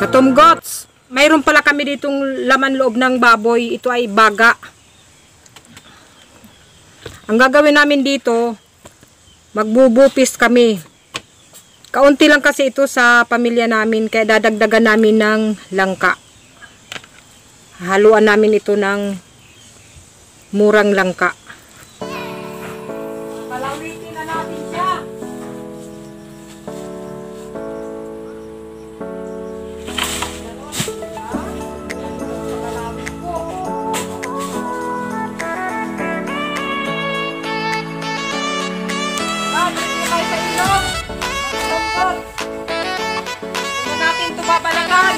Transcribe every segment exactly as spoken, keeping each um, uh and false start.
Katumgots, mayroon pala kami ditong laman loob ng baboy. Ito ay baga. Ang gagawin namin dito, magbubupis kami. Kaunti lang kasi ito sa pamilya namin, kaya dadagdagan namin ng langka. Haluan namin ito ng murang langka. Palawitin na natin siya. Huwag natin ito babalakan.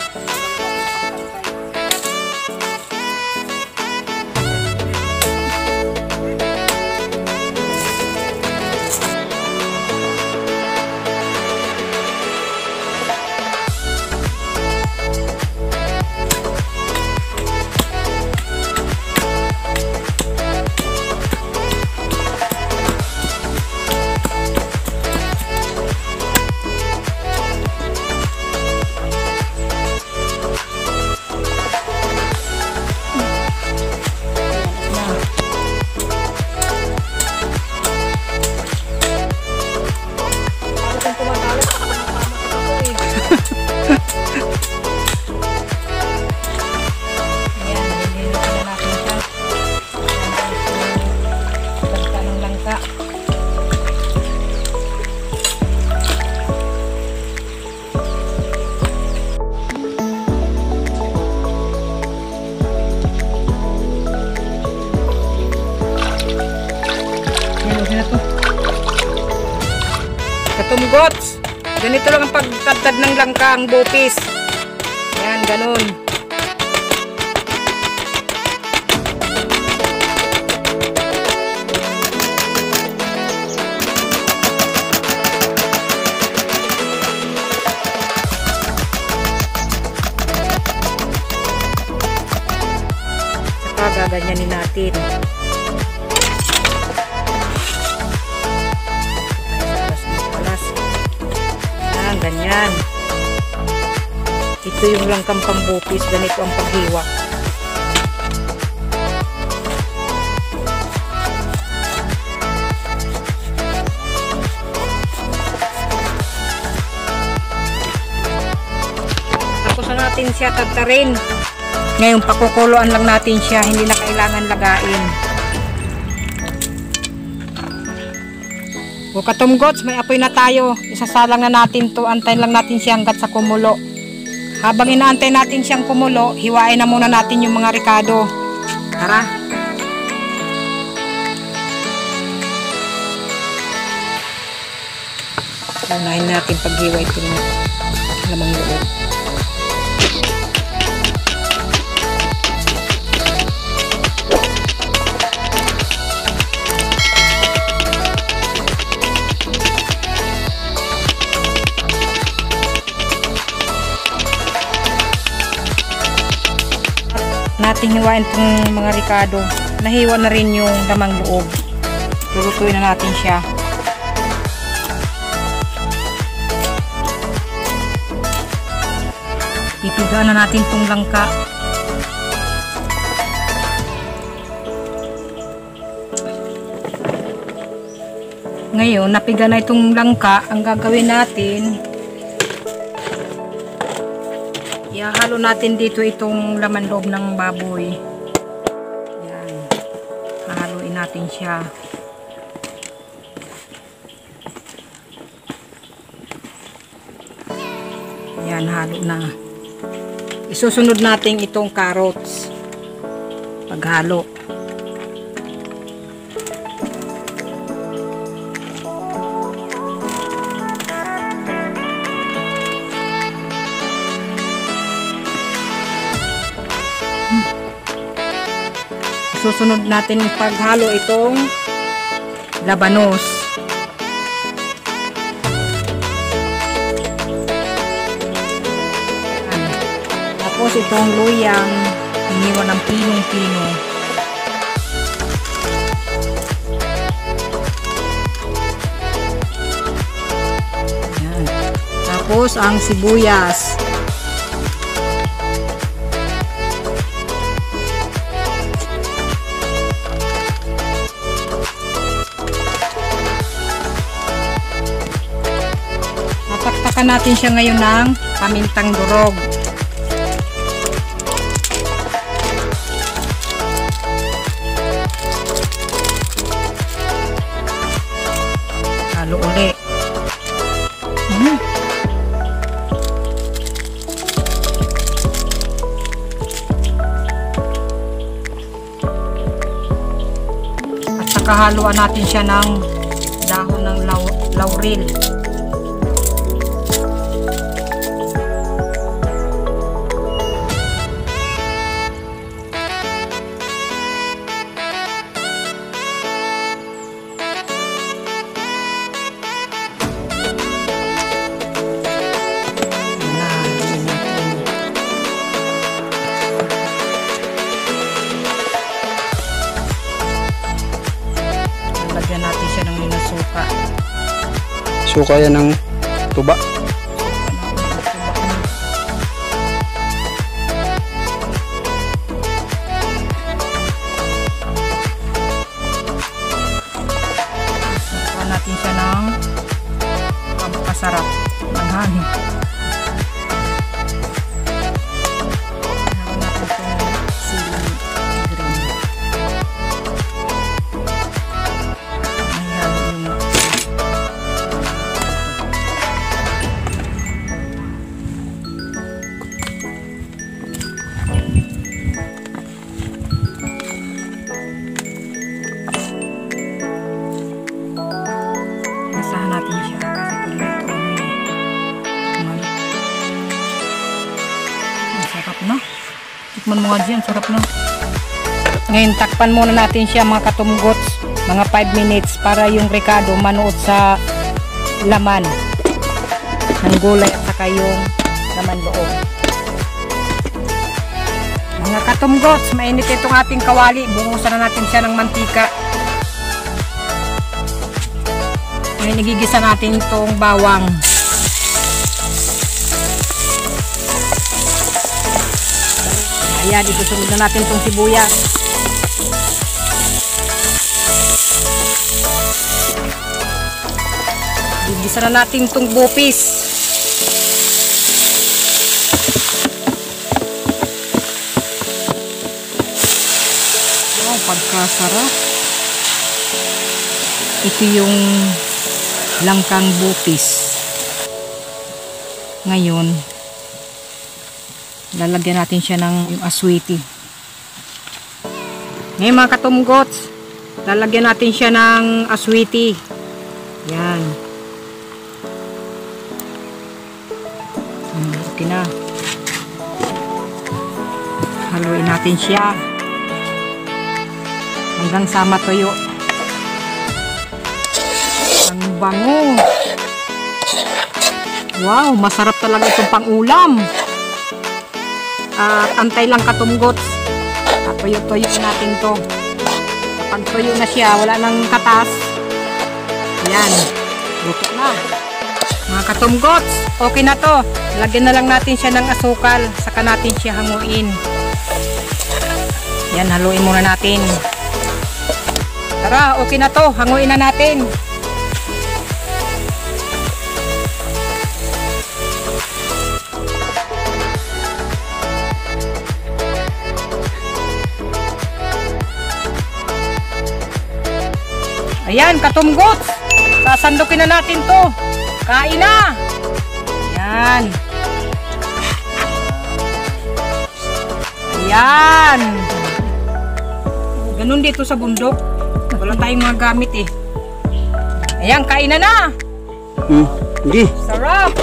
Katumgots, ganito lang ang pagtadtad ng langka, ang bupis. Yan, ganun. Saka gaganyanin natin. Ganyan. Ito yung langkang pambupis. Ganito ang paghiwa. Tapos na natin siya tagtarin. Ngayon pakukuloan lang natin siya. Hindi na kailangan lagain. O katumgots, may apoy na tayo. Isasalang na natin to. Antayin lang natin siya hanggat sa kumulo. Habang inaantay natin siyang kumulo, hiwain na muna natin yung mga ricado. Tara. Unahin natin paghiwa itong lamang loob. Natin hiwain itong mga ricado. Nahiwa na rin yung lamang loob. Lulutuin na natin siya. Ipigaan na natin itong langka. Ngayon, napiga na itong langka. Ang gagawin natin, ihalo natin dito itong laman loob ng baboy. Yan. Hahaluin natin siya. Yan, halo na. Isusunod natin itong carrots. Paghalo. Susunod natin paghalo itong labanos. Tapos itong luyang iniwan ng pinong-pino. Tapos ang sibuyas. Dagdagan natin siya ngayon ng pamintang durog. Halo ulit. Hmm. At saka haluan natin siya ng dahon ng law laurel. Lagyan natin siya ng mga suka. Suka yan ng tuba. Suka natin siya ng pampasarap ng hangin. Haluan natin itong sili green. Isahan natin siya kasi pala ito ano ang sarap na. Tikman mo nga dyan, sarap na. Ngayon takpan muna natin siya mga katumgots, mga five minutes para yung rekado manuot sa laman ng gulay at saka yung laman loob. Mga katumgots, mainit itong ating kawali. Bungusan na natin siya ng mantika. Ngayon nagigisa natin itong bawang. Ayan, isusunod na natin itong sibuyas. Gigisa na natin itong bupis. Wow, pagkasarap. Ito yung langkang bupis. Ngayon, lalagyan natin siya ng yung aswiti. Ngayon mga katumgots, lalagyan natin siya ng aswiti. Yan. Hmm, okay na. Haluin natin siya hanggang sa matuyo. Ang bango. Wow, masarap talaga itong pang-ulam. At antay lang katumgots. Tuyo-tuyo natin to. Kapag tuyo na siya, wala nang katas. Yan. Luto na. Mga katumgots, okay na to. Lagyan na lang natin siya ng asukal. Saka natin siya hanguin. Yan, haluin muna natin. Tara, okay na to. Hanguin na natin. Ayan, katumgots. Sasandukin na natin to. Kain na. Ayan. Ayan. Ganun dito sa bundok. Wala tayong mga gamit eh. Ayan, kain na na. Hmm, hindi. Sarap.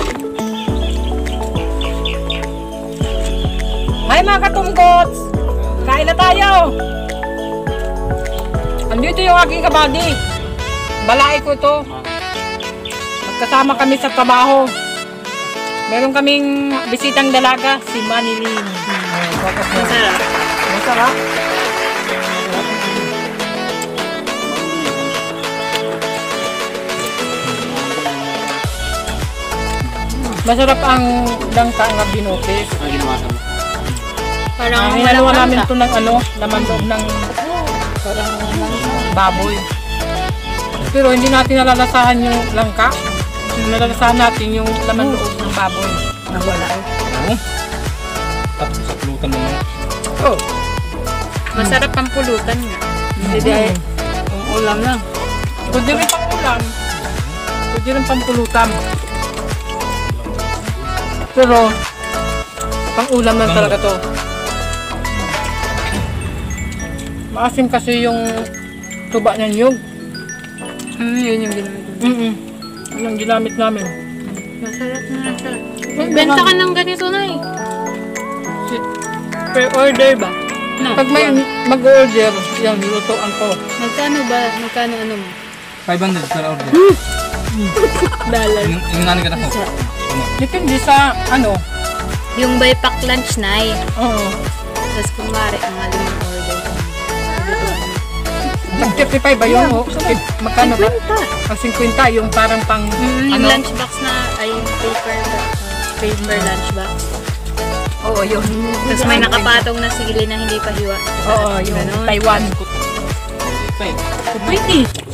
Hi mga katumgots. Kain na tayo. Andito yung aking kabady. Balay ko to. Magkasama kami sa trabaho. Meron kaming bisitang dalaga, si Manilin. Masarap. Masarap. Masarap ang dangka nga binukis. Ang ginawa mo? Parang hinaluan namin ito ng ano, laman loob ng parang baboy. Pero hindi natin nalalasahan yung langka. Nalalasahan natin yung laman loob ng baboy. Nawala. Oo. Tapos sa pulutan naman. Oh. Masarap ang pulutan nga. Hindi dahil ang ulam lang. Pwede rin pang ulam. Pwede rin pang pulutan. Pero, pang ulam lang talaga to. Maasim kasi yung tuba ng nyug. Hmm, yun yung ginamit. Mm-mm. Yun ang ginamit namin. Masarap na, masarap. Benta ka ng ganito na eh. Per order ba? No. Pag may mag-order, yan, nilutuan ko. Magkano ba? Magkano ano mo? five hundred per order. Dollar. Yung yung nani ka na ko. Depende sa, ano, Yung by pack lunch na eh. oo. Tapos kumari, mga limang order. Lutuan. Pag thirty-five ba yun? o? Magkano ba? Pag fifty, yung parang pang, Mm, yung ano? lunchbox na, ay yung paper, uh, paper lunchbox. Oo, yun. Tapos may nakapatong na sili na hindi pa hiwa. Oo, yung Ganon. Taiwan. Five. Pretty.